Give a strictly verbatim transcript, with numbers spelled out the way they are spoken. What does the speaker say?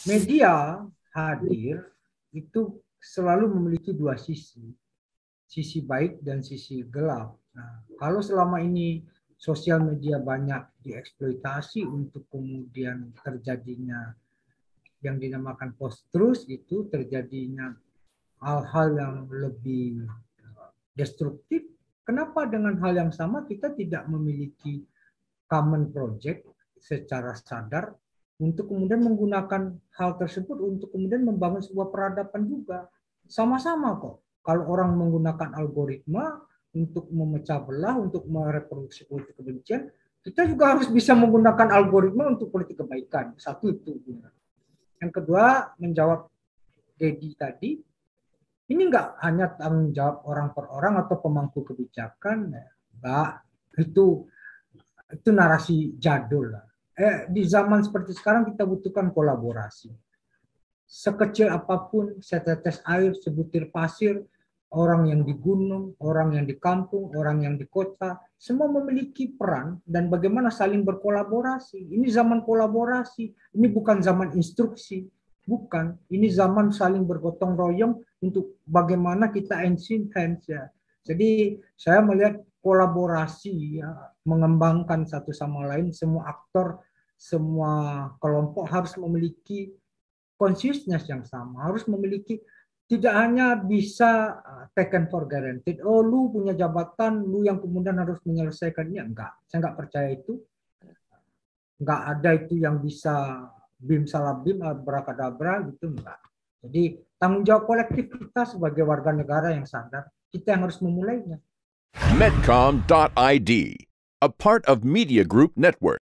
media hadir itu selalu memiliki dua sisi, sisi baik dan sisi gelap. Nah, kalau selama ini sosial media banyak dieksploitasi untuk kemudian terjadinya yang dinamakan post-truth, itu terjadinya hal-hal yang lebih destruktif. Kenapa dengan hal yang sama kita tidak memiliki common project secara sadar untuk kemudian menggunakan hal tersebut untuk kemudian membangun sebuah peradaban juga. Sama-sama kok. Kalau orang menggunakan algoritma untuk memecah belah, untuk mereproduksi politik kebencian, kita juga harus bisa menggunakan algoritma untuk politik kebaikan. Satu itu. Yang kedua, menjawab Dedi tadi, ini nggak hanya tanggung jawab orang per orang atau pemangku kebijakan, Mbak. Itu itu narasi jadul. Eh, di zaman seperti sekarang kita butuhkan kolaborasi. Sekecil apapun, setetes air, sebutir pasir, orang yang di gunung, orang yang di kampung, orang yang di kota, semua memiliki peran dan bagaimana saling berkolaborasi. Ini zaman kolaborasi, ini bukan zaman instruksi. Bukan, ini zaman saling bergotong royong untuk bagaimana kita ancient hands ya. Jadi saya melihat kolaborasi ya, mengembangkan satu sama lain, semua aktor, semua kelompok harus memiliki consciousness yang sama, harus memiliki, tidak hanya bisa taken for granted, oh lu punya jabatan, lu yang kemudian harus menyelesaikannya, enggak, saya enggak percaya itu, enggak ada itu yang bisa bim salah bim, abrakadabra gitu, enggak. Jadi tanggung jawab kolektif kita sebagai warga negara yang sadar, kita yang harus memulainya. Medcom dot I D, a part of Media Group Network.